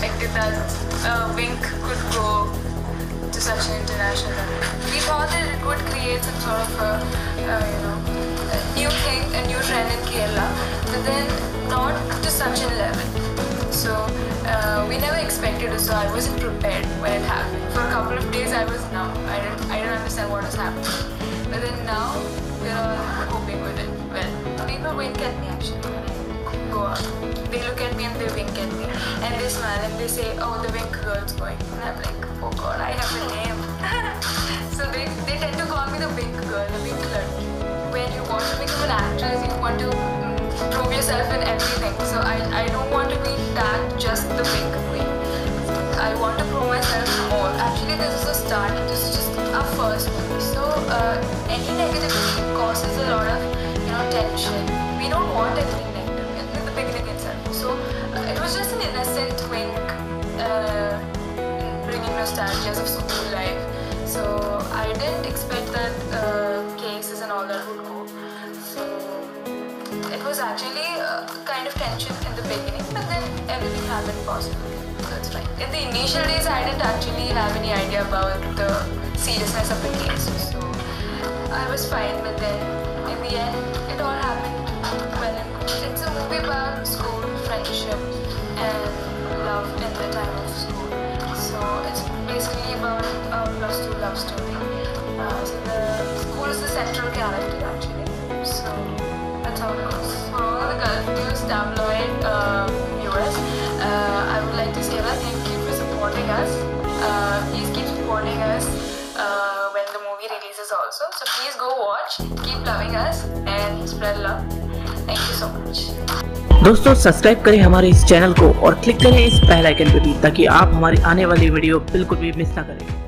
expected that Wink could go to such an international level. We thought that it would create some sort of a new thing, a new trend in Kerala, but then not to such a level. So we never expected it, so I wasn't prepared when it happened. For a couple of days I was numb. I didn't understand what was happening. But then now we're all coping with it well. People wink at me actually when I go out. They look at me and they wink at me. And they smile and they say, oh, the Wink girl's going. And I'm like, oh God, I have a name. So they tend to call me the Wink girl, the Wink girl. When you want to become an actress, you want to prove yourself in everything. So I don't want to be that just the Wink queen. I want to prove myself more. Actually, this is a start. This is just our first movie. So any negativity causes a lot of tension. We don't want anything negative in the beginning itself. So it was just an innocent Wink bringing nostalgia of school life. So I didn't expect that cases and all that would go. So it was actually kind of tension in the beginning, but then everything happened positively. So it's fine. In the initial days, I didn't actually have any idea about the seriousness of the case. So I was fine, but then in the end, it all happened well and good. It's a movie about school, friendship, and love in the time of school. So it's basically about a +2 love story. So the school is the central character actually. So that's how it goes. For all the Gulf News tabloid viewers, I would like to say that thank you for supporting us. Please keep supporting us when the movie releases also. So please go watch, keep loving us and spread love. Thank you so much. दोस्तों subscribe करें हमारे इस channel को और click करें इस bell icon पे भी, ताकि आप हमारी आने वाली वीडियो बिल्कुल भी मिस ना करें।